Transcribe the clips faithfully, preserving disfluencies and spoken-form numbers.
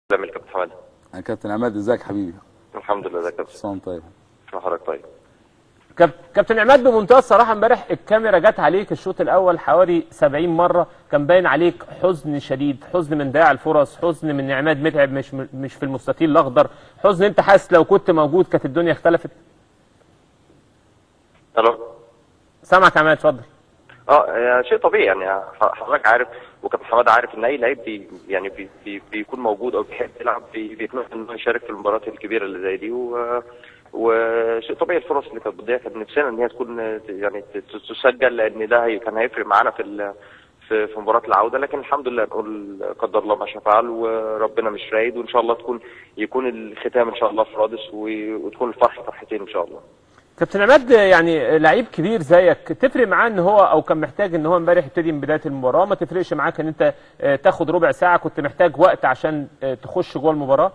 زميل كابتن حماده. يا كابتن عماد، ازيك حبيبي؟ الحمد لله. ازيك يا كابتن؟ حسام طيب. شو حضرتك؟ طيب كابتن عماد، بمنتهى الصراحه امبارح الكاميرا جت عليك الشوط الاول حوالي سبعين مره، كان باين عليك حزن شديد، حزن من ضياع الفرص، حزن من عماد متعب مش مش في المستطيل الاخضر، حزن انت حاسس لو كنت موجود كانت الدنيا اختلفت. الو، سامعك يا عماد، اتفضل. اه شيء طبيعي يعني. حضرتك عارف وكابتن حماده عارف ان اي لعيب بي يعني بي بي بيكون موجود او بيحب يلعب بي بيتمنى انه يشارك في المباريات الكبيره اللي زي دي، و وشيء طبيعي الفرص اللي كانت بتضيع كانت نفسنا ان هي تكون يعني تسجل، لان ده هي كان هيفرق معانا في في في مباراه العوده. لكن الحمد لله نقول قدر الله ما شاء فعل، وربنا مش رايد، وان شاء الله تكون يكون الختام ان شاء الله في رادس، وتكون الفرحه فرحتين ان شاء الله. كابتن عماد، يعني لعيب كبير زيك تفرق معاه ان هو او كان محتاج ان هو امبارح يبتدي من بدايه المباراه؟ ما تفرقش معاك ان انت تاخد ربع ساعه؟ كنت محتاج وقت عشان تخش جوه المباراه؟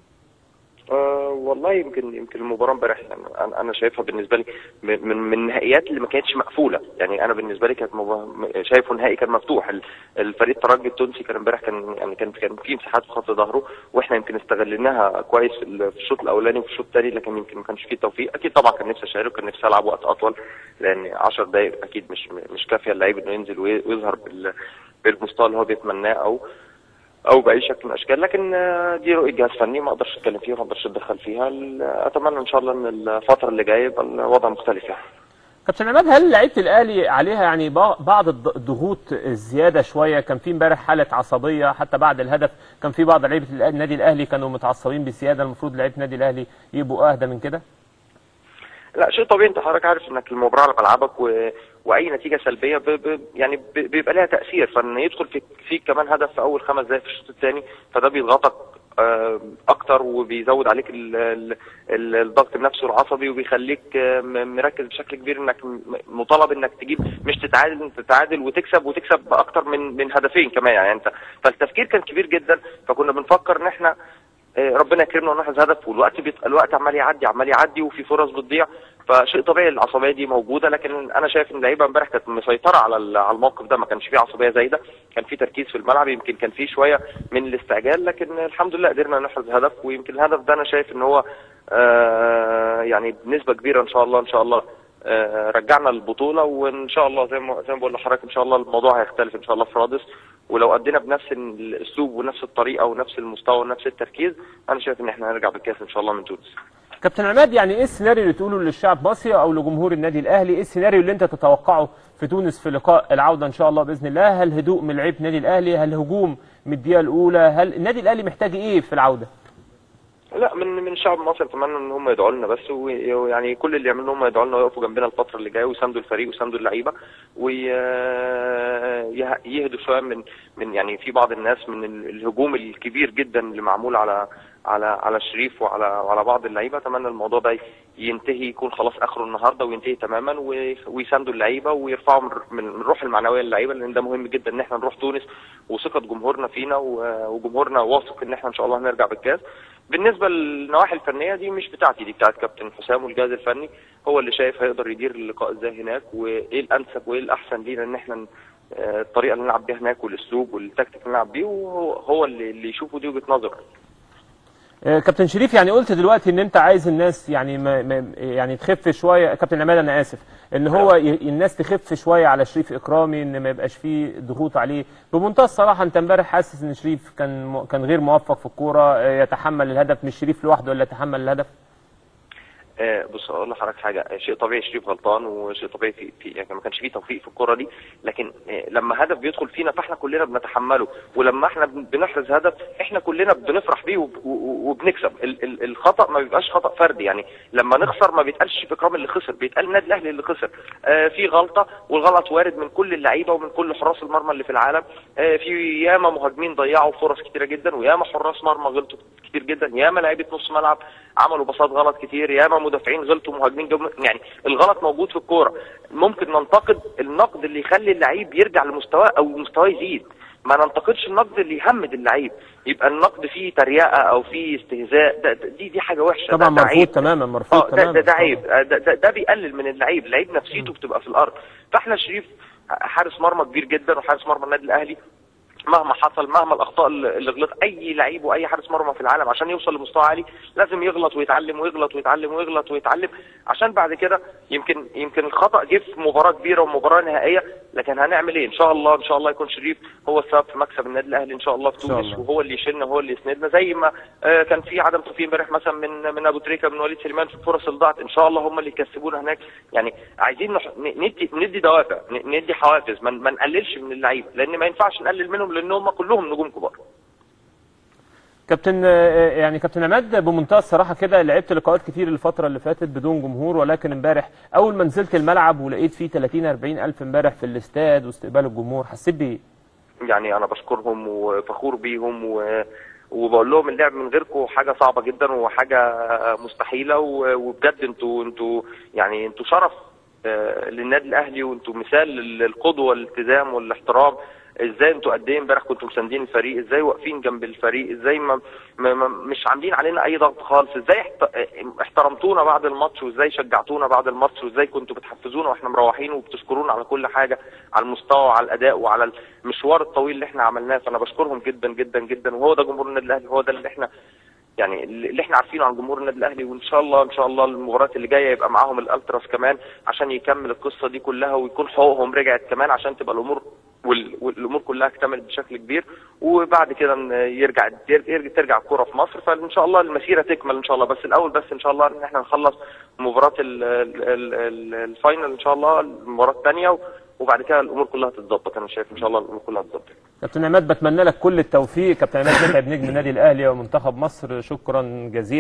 أه والله يمكن يمكن المباراه امبارح يعني انا شايفها بالنسبه لي من من النهائيات اللي ما كانتش مقفوله. يعني انا بالنسبه لي كانت شايفه نهائي كان مفتوح. الفريق الترجي التونسي كان امبارح كان يعني كان كان في مساحات في خط ظهره، واحنا يمكن استغليناها كويس في الشوط الاولاني وفي الشوط الثاني، لكن يمكن ما كانش فيه توفيق. اكيد طبعا كان نفسي اشارك، كان نفسي العب وقت اطول، لان عشر دقائق اكيد مش مش كافيه اللعيب انه ينزل ويظهر بالمستوى اللي هو بيتمناه او او باي شكل من الاشكال. لكن دي رؤيه جهاز فني ما اقدرش اتكلم فيها، ما اقدرش اتدخل فيها. اتمنى ان شاء الله ان الفتره اللي جايه يبقى الوضع مختلف يعني. كابتن عماد، هل لعيبه الاهلي عليها يعني بعض الضغوط الزياده شويه؟ كان في امبارح حاله عصبيه حتى بعد الهدف، كان في بعض لعيبه النادي الاهلي كانوا متعصبين بزياده، المفروض لعيبه النادي الاهلي يبقوا اهدى من كده؟ لا شيء طبيعي، انت حضرتك عارف انك المباراه على ملعبك، و... واي نتيجه سلبيه ب... ب... يعني ب... بيبقى لها تاثير، فان يدخل فيك فيك كمان هدف في اول خمس دقائق في الشوط الثاني، فده بيضغطك اكتر وبيزود عليك ال... ال... الضغط النفسي والعصبي، وبيخليك مركز بشكل كبير انك مطالب انك تجيب مش تتعادل، انت تتعادل وتكسب وتكسب اكتر من من هدفين كمان يعني. انت فالتفكير كان كبير جدا، فكنا بنفكر ان احنا ربنا يكرمنا ونحرز هدف، والوقت بيت... الوقت عمال يعدي عمال يعدي وفي فرص بتضيع، فشيء طبيعي العصبيه دي موجوده. لكن انا شايف ان اللعيبه امبارح كانت مسيطره على على الموقف ده، ما كانش فيه عصبيه زايده، كان فيه تركيز في الملعب، يمكن كان فيه شويه من الاستعجال، لكن الحمد لله قدرنا نحرز هدف. ويمكن الهدف ده انا شايف ان هو آه يعني بنسبه كبيره ان شاء الله ان شاء الله آه رجعنا البطوله، وان شاء الله زي ما زي ما بقول لحضرتك ان شاء الله الموضوع هيختلف ان شاء الله في رادس، ولو ادينا بنفس الاسلوب ونفس الطريقه ونفس المستوى ونفس التركيز انا شايف ان احنا هنرجع بالكاس ان شاء الله من تونس. كابتن عماد، يعني ايه السيناريو اللي تقوله للشعب المصري او لجمهور النادي الاهلي؟ ايه السيناريو اللي انت تتوقعه في تونس في لقاء العوده ان شاء الله باذن الله؟ هل هدوء من لعيبه النادي الاهلي؟ هل هجوم من الدقيقه الاولى؟ هل النادي الاهلي محتاج ايه في العوده؟ لا من من الشعب المصري اتمنى ان هم يدعوا لنا بس، ويعني كل اللي يعملوه هم يدعوا لنا ويقفوا جنبنا الفتره اللي جايه ويساندوا الفريق ويساندوا اللعيبه، ويهدوا شويه من من يعني في بعض الناس من الهجوم الكبير جدا اللي معمول على على على شريف وعلى وعلى بعض اللعيبه. اتمنى الموضوع ده ينتهي، يكون خلاص اخره النهارده وينتهي تماما، ويساندوا اللعيبه ويرفعوا من الروح المعنويه للعيبه، لان ده مهم جدا ان احنا نروح تونس وثقه جمهورنا فينا، وجمهورنا واثق ان احنا ان شاء الله هنرجع بالكاس. بالنسبه للنواحي الفنيه دي مش بتاعتي، دي بتاعت كابتن حسام والجهاز الفني، هو اللي شايف هيقدر يدير اللقاء ازاي هناك، وايه الانسب وايه الاحسن لينا ان احنا الطريقه اللي نلعب بيها هناك والاسلوب والتكتيك اللي نلعب بيه، وهو هو اللي اللي يشوفه دي وجهه نظره. كابتن شريف، يعني قلت دلوقتي ان انت عايز الناس يعني ما يعني تخف شويه، كابتن عماد انا اسف، ان هو الناس تخف شويه على شريف اكرامي، ان ما يبقاش فيه ضغوط عليه. بمنتهى الصراحه انت امبارح حاسس ان شريف كان كان غير موفق في الكوره، يتحمل الهدف، مش شريف لوحده اللي يتحمل الهدف؟ بص اقول لحضرتك حاجه، شيء طبيعي شريف غلطان، وشيء طبيعي في, في يعني ما كانش فيه توفيق في الكوره دي، لكن لما هدف بيدخل فينا فاحنا كلنا بنتحمله، ولما احنا بنحرز هدف احنا كلنا بنفرح بيه وبنكسب. الخطا ما بيبقاش خطا فردي، يعني لما نخسر ما بيتقالش شريف اكرامي اللي خسر، بيتقال النادي الاهلي اللي خسر. في غلطه، والغلط وارد من كل اللعيبه ومن كل حراس المرمى اللي في العالم. في ياما مهاجمين ضيعوا فرص كتيره جدا، وياما حراس مرمى غلطوا كتير جدا، ياما لعيبه نص ملعب عملوا باصات غلط كتير، ياما مدافعين غلطوا، مهاجمين جم... يعني الغلط موجود في الكوره. ممكن ننتقد النقد اللي يخلي اللعيب يرجع لمستواه او مستواه يزيد، ما ننتقدش النقد اللي يهمد اللعيب، يبقى النقد فيه تريقه او فيه استهزاء، ده دي دي حاجه وحشه طبعا، ده مرفوض تماما، مرفوض تماما. ده ده عيب، ده, ده, ده بيقلل من اللعيب، اللعيب نفسيته بتبقى في الارض. فاحنا شريف حارس مرمى كبير جدا وحارس مرمى النادي الاهلي، مهما حصل، مهما الاخطاء اللي غلط اي لعيب واي حارس مرمى في العالم عشان يوصل لمستوى عالي لازم يغلط ويتعلم ويغلط ويتعلم ويغلط ويتعلم، عشان بعد كده يمكن يمكن الخطا جه في مباراه كبيره ومباراه نهائيه، لكن هنعمل ايه؟ ان شاء الله ان شاء الله يكون شريف هو السبب في مكسب النادي الاهلي ان شاء الله في تونس، وهو اللي يشيلنا وهو اللي يسندنا، زي ما آه كان في عدم توفيق امبارح مثلا من من ابو تريكه من وليد سليمان في الفرص اللي ضاعت، ان شاء الله هم اللي يكسبونا هناك. يعني عايزين نح... ندي ندي دوافع، ندي حوافز، ما من... نقللش من اللعيبه، لان ما ينفعش نقلل منهم لان هم كلهم نجوم كبار. كابتن يعني كابتن عماد بمنتهى الصراحه كده، لعبت لقاءات كتير الفتره اللي فاتت بدون جمهور، ولكن امبارح اول ما نزلت الملعب ولقيت فيه ثلاثين أربعين الف امبارح في الاستاد واستقبال الجمهور، حسيت بايه؟ يعني انا بشكرهم وفخور بيهم و... وبقول لهم اللعب من غيركم حاجه صعبه جدا وحاجه مستحيله، وبجد انتوا انتوا يعني انتوا شرف للنادي الاهلي، وانتوا مثال للقدوه والالتزام والاحترام. ازاي انتوا قد ايه امبارح كنتوا مساندين الفريق، ازاي واقفين جنب الفريق، ازاي ما, ما, ما مش عاملين علينا اي ضغط خالص، ازاي احترمتونا بعد الماتش، وازاي شجعتونا بعد الماتش، وازاي كنتوا بتحفزونا واحنا مروحين وبتشكرونا على كل حاجه، على المستوى وعلى الاداء وعلى المشوار الطويل اللي احنا عملناه. فانا بشكرهم جدا جدا جدا، وهو ده جمهور النادي الاهلي، هو ده اللي احنا يعني اللي احنا عارفينه عن جمهور النادي الاهلي. وان شاء الله ان شاء الله المباريات اللي جايه يبقى معاهم الالتراس كمان عشان يكمل القصه دي كلها، ويكون حقوقهم رجعت كمان عشان تبقى الامور والامور كلها اكتملت بشكل كبير، وبعد كده يرجع ترجع الكوره في مصر. فان شاء الله المسيره تكمل ان شاء الله، بس الاول بس ان شاء الله ان احنا نخلص مباراه الفاينل ان شاء الله، المباراه الثانيه، وبعد كده الامور كلها تتظبط. انا شايف ان شاء الله الامور كلها تتظبط. كابتن عماد بتمنى لك كل التوفيق. كابتن عماد متعب نجم النادي الاهلي ومنتخب مصر، شكرا جزيلا.